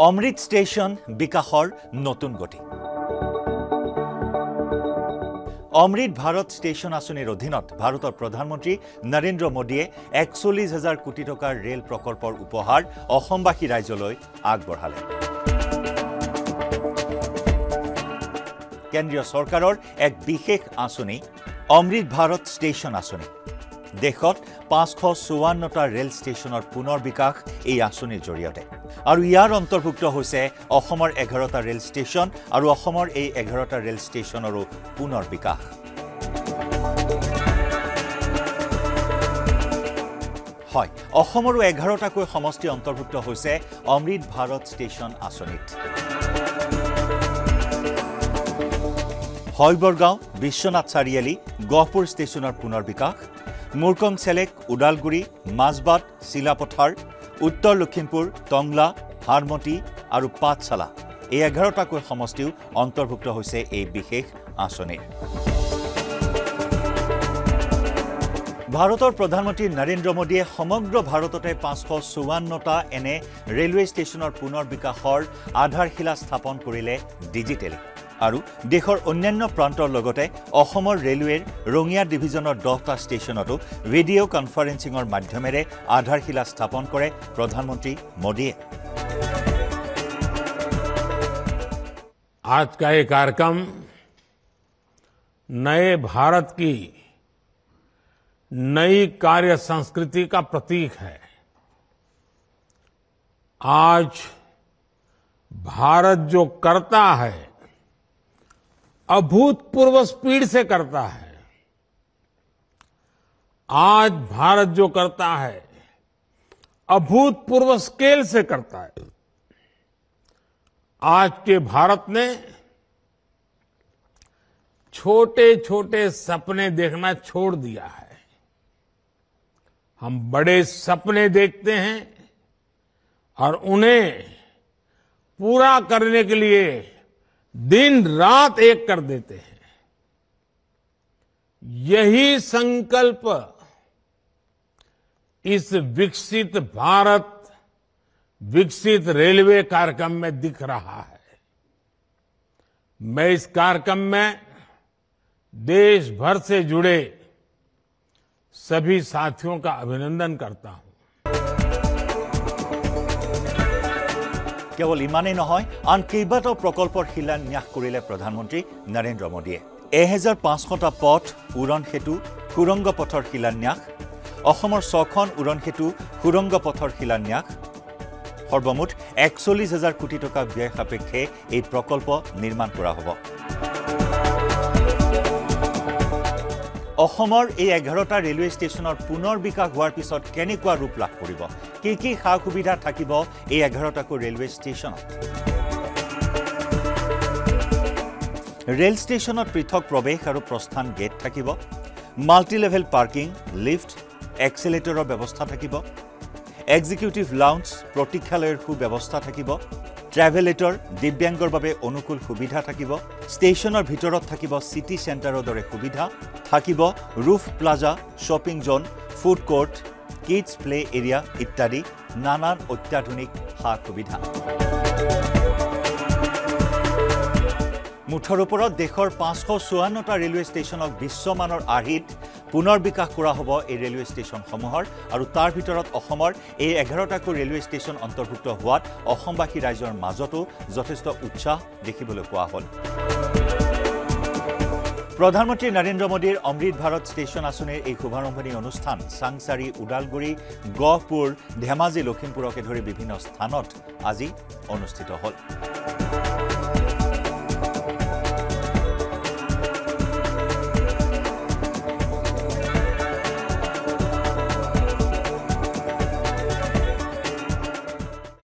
অমৃত station বিকাশৰ নতুন গতি অমৃত ভাৰত ষ্টেচন আঁচনিৰ অধীনত ভাৰতৰ প্ৰধানমন্ত্ৰী নৰেন্দ্ৰ মোদীয়ে ৪১,০০০ কোটি টকাৰ ৰেল প্ৰকল্পৰ উপহাৰ অসমবাসী ৰাজ্যলৈ আগবঢ়ালে কেন্দ্ৰীয় চৰকাৰৰ এক বিশেষ আঁচনি অমৃত ভাৰত ষ্টেচন আঁচনি দেশত ৫৫৪টা ৰেল ষ্টেচনৰ পুনৰ বিকাশ এই আঁচনিৰ জৰিয়তে আৰু ইয়াৰ অন্তৰ্ভুক্ত হৈছে অসমৰ ১১টা ৰেল ষ্টেচন আৰু অসমৰ এই ১১টা ৰেল ষ্টেচনৰো পুনৰ বিকাশ হয় অসমৰো ১১টাকৈ সমষ্টি অন্তৰ্ভুক্ত হৈছে অমৃত ভাৰত ষ্টেচন আঁচনিত হয়বৰগাঁও বিশ্বনাথ চাৰিআলি গহপুৰ ষ্টেচনৰ পুনৰ বিকাশ মুৰকং চেলেক উদালগুৰি মাজবাট চিলাপথাৰ উত্তৰ লখিমপুৰ টংলা হাৰমতি আৰু পাঠশালা এই ১১টাকৈ সমষ্টিও অন্তৰ্ভুক্ত হৈছে এই বিশেষ আঁচনিৰ ভাৰতৰ প্ৰধানমন্ত্ৰী নৰেন্দ্ৰ মোদীয়ে সমগ্ৰ ভাৰততে ৫৫৪টা এনে ৰেলৱে ষ্টেচনৰ পুনৰ বিকাশৰ আধাৰশিলা স্থাপন কৰিলে ডিজিটেলি আৰু দেশৰ অন্যান্য প্ৰান্তৰ লগতে অসমৰ ৰেলৱেৰ ৰঙিয়া ডিভিজনৰ 10টা ষ্টেচনতো ভিডিঅ' কনফাৰেন্সিঙৰ মাধ্যমেৰে আধাৰশিলা স্থাপন কৰে প্ৰধানমন্ত্ৰী মোদীয়ে आज का ये कार्यक्रम नए भारत की नई कार्य संस्कृति का प्रतीक है आज भारत जो करता है अभूतपूर्व स्पीड से करता है आज भारत जो करता है अभूतपूर्व स्केल से करता है आज के भारत ने छोटे-छोटे सपने देखना छोड़ दिया है हम बड़े सपने देखते हैं और उन्हें पूरा करने के लिए दिन रात एक कर देते हैं यही संकल्प इस विकसित भारत विकसित रेलवे कार्यक्रम में दिख रहा है मैं इस कार्यक्रम में देश भर से जुड़े सभी साथियों का अभिनंदन करता हूं কেৱল ইমানেই নহয় আন কেইবাটাও প্ৰকল্পৰ শিলান্যাস কৰিলে প্ৰধানমন্ত্ৰী নৰেন্দ্ৰ মোদীয়ে ১৫০০টা পথ উৰণ সেতু সুৰংগ পথৰ শিলান্যাস অসমৰ ৬খন উৰণ সেতু সুৰংগ পথৰ শিলান্যাস সৰ্বমুঠ ৪১,০০০ কোটি টকা ব্যয় সাপেক্ষে এই প্ৰকল্প নিৰ্মাণ কৰা হ'ব অসমৰ এই ১১টা ৰেলৱে ষ্টেচনৰ পুনৰ বিকাশ হোৱাৰ পিছত কেনেকুৱা ৰূপ লাভ কৰিব কি সা সুবিধা থাকিব এই ১১টাকৈ ৰেলৱে ষ্টেচনত ৰেল ষ্টেচনত পৃথক প্ৰৱেশ আৰু প্ৰস্থান গেট থাকিব মাল্টি লেভেল পাৰ্কিং লিফ্ট এক্সেলেটৰৰ ব্যৱস্থা থাকিব এক্সিকিউটিভ লাউঞ্জ প্ৰতীক্ষালয়ৰ সুব্যৱস্থা থাকিব ট্ৰেভেলেটৰ দিব্যাংগৰ বাবে অনুকূল সুবিধা থাকিব ষ্টেচনৰ ভিতৰত থাকিব সিটি চেণ্টাৰৰ দৰে সুবিধা থাকিব roof plaza shopping zone food court kids play area ইত্যাদি নানান অত্যাধুনিক সা সুবিধা মুঠৰ ওপৰত দেশৰ ৫৫৪টা ৰেলৱে ষ্টেচনক বিশ্বমানৰ আৰ্হিত পুনৰ বিকাশ কৰা হ'ব এই ৰেলৱে ষ্টেচনসমূহৰ আৰু তাৰ ভিতৰত অসমৰ এই ১১টাকৈ ৰেলৱে ষ্টেচন অন্তৰ্ভুক্ত হোৱাত অসমবাসী ৰাইজৰ মাজতো যথেষ্ট উৎসাহ দেখিবলৈ পোৱা হ'ল প্ৰধানমন্ত্ৰী নৰেন্দ্ৰ মোদীৰ অমৃত ভাৰত ষ্টেচন আঁচনিৰ এই শুভাৰম্ভণি অনুষ্ঠান চাংচাৰী উদালগুৰি গহপুৰ ধেমাজি লখিমপুৰকে ধৰি বিভিন্ন স্থানত আজি অনুষ্ঠিত হ'ল